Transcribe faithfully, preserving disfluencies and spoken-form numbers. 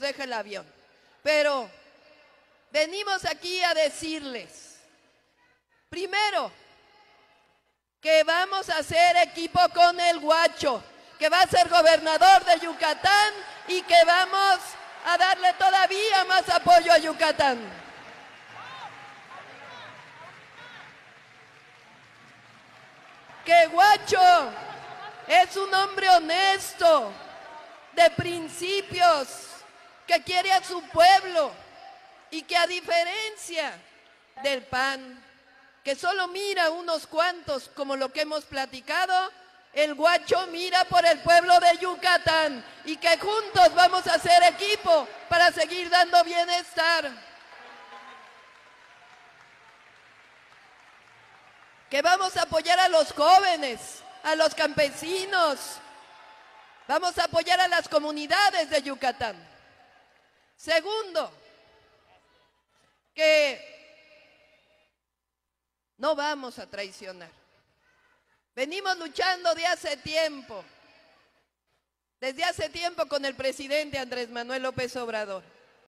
deja el avión. Pero venimos aquí a decirles, primero, que vamos a hacer equipo con el Guacho, que va a ser gobernador de Yucatán y que vamos a darle todavía más apoyo a Yucatán. Que Guacho es un hombre honesto, de principios, que quiere a su pueblo y que a diferencia del P A N, que solo mira unos cuantos como lo que hemos platicado, el Guacho mira por el pueblo de Yucatán y que juntos vamos a hacer equipo para seguir dando bienestar. Que vamos a apoyar a los jóvenes, a los campesinos, vamos a apoyar a las comunidades de Yucatán. Segundo, que no vamos a traicionar. Venimos luchando de hace tiempo, desde hace tiempo con el presidente Andrés Manuel López Obrador.